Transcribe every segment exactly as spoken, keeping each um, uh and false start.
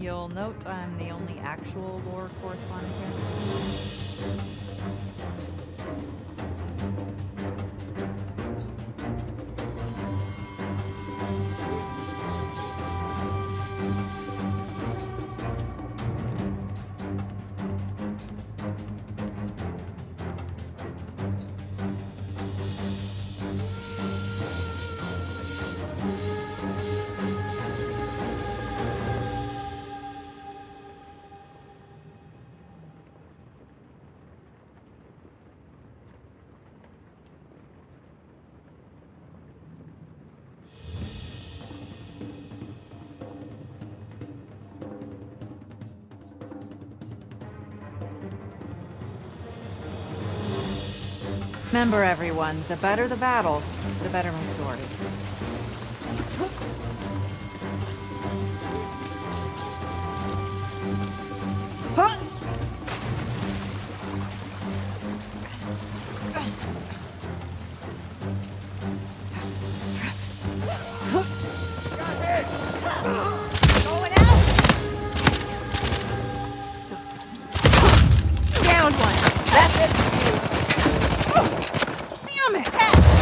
You'll note I'm the only actual lore correspondent here. Remember, everyone, the better the battle, the better my story. Going out! Downed one! That's it for you! Damn it!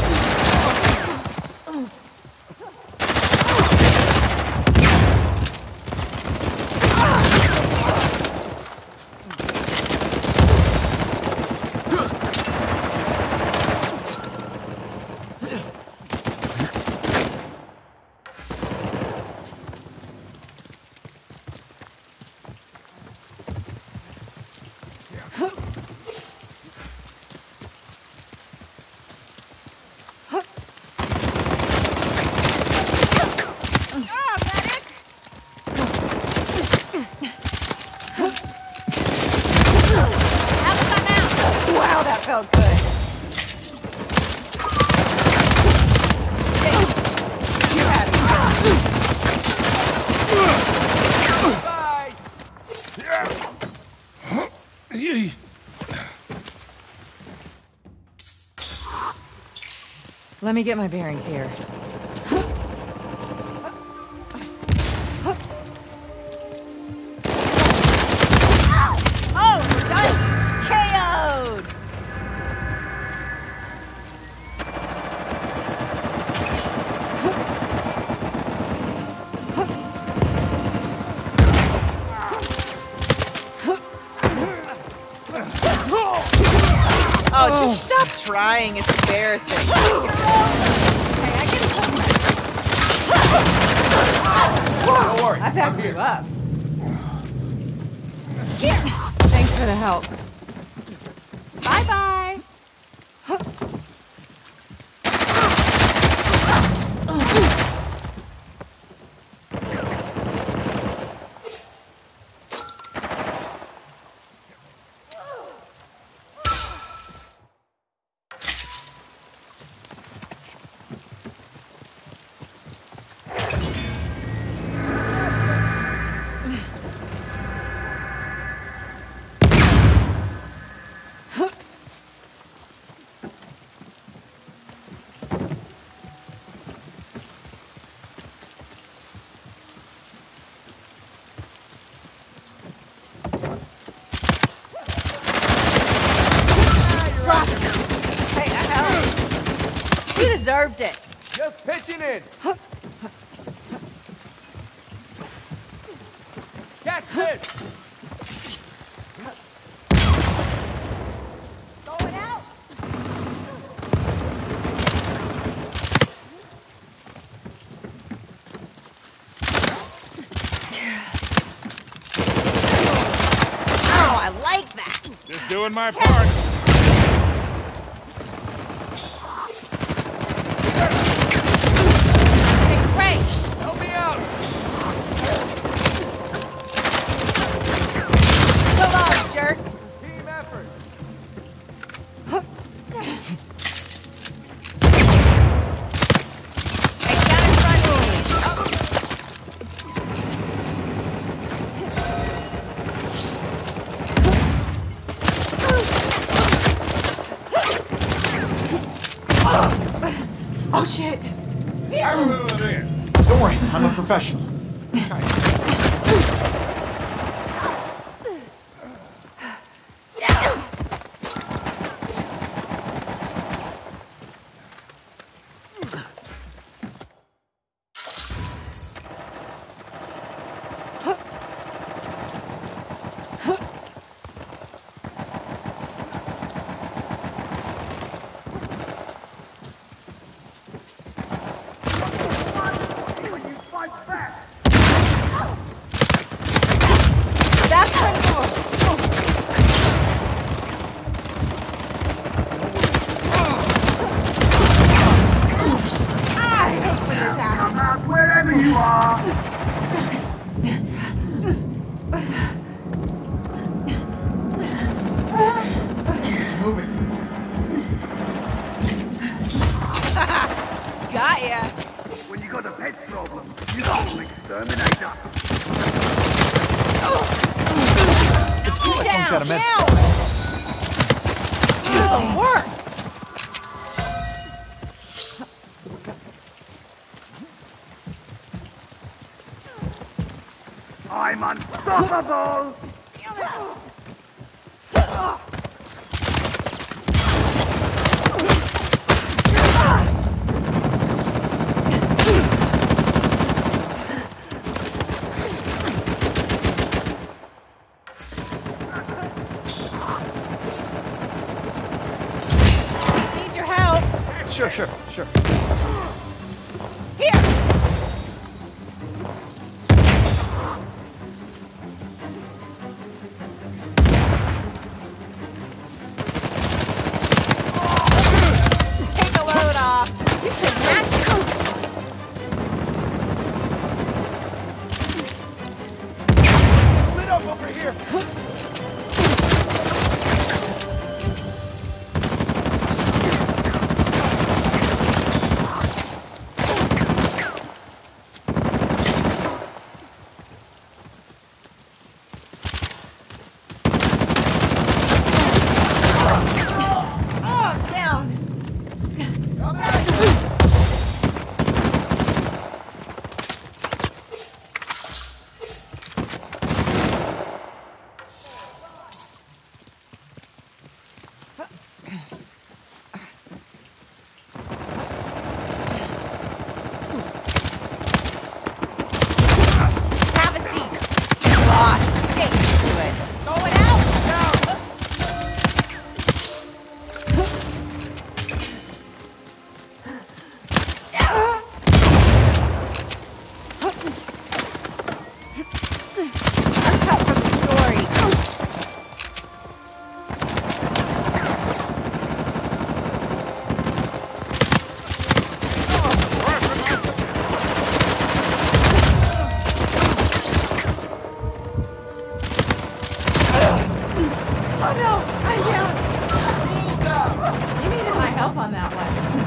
Wow, that felt good. You had Bye. Let me get my bearings here. Oh, we're done! K O'd! Oh, just stop trying. It's embarrassing. Hey, I get it. Don't worry. I I'm backed here. you up. Thanks for the help. Bye-bye. Hey, I helped. You deserved it. Just pitching in. Catch this. Going out. Oh, I like that. Just doing my part. Great. Help me out. Come on, jerk. Team effort. Hey, down in front of me. Oh shit! I remember this. Don't worry, I'm a professional. Got ya. When you got a pet problem, you got an exterminator. It's cool like Punk's out of med Down. school. You're the worst. I'm unstoppable! Need your help. Sure, sure, sure. Here. Take a load off. You could match. Lit up over here. Oh, down. Have a seat. Lost. Stay to it. Going out. I'm cut from the story. Oh no, I'm down. You needed my help on that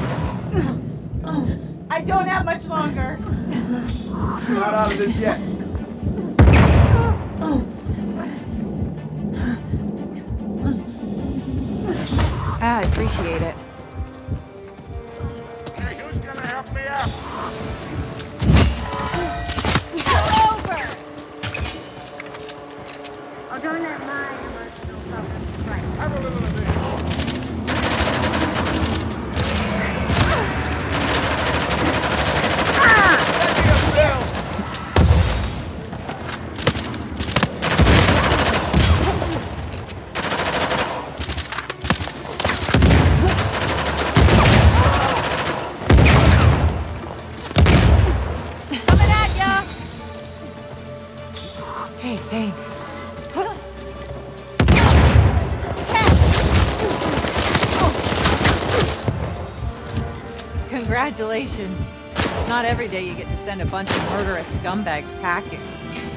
one. I don't have much longer. Not out of this yet. Ah, I appreciate it. Hey, who's gonna help me out? It's over. Oh, don't let my emotional problems strike. Have a little of this. Coming at ya. Hey, thanks. Congratulations. It's not every day you get to send a bunch of murderous scumbags packing.